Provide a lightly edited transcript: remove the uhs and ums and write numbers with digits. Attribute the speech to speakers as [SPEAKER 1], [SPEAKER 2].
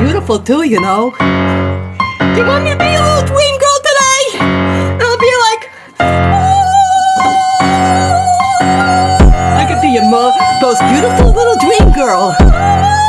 [SPEAKER 1] beautiful too, you know. Do you want me to be a little dream girl today? I'll be like, I could be your most beautiful little dream girl.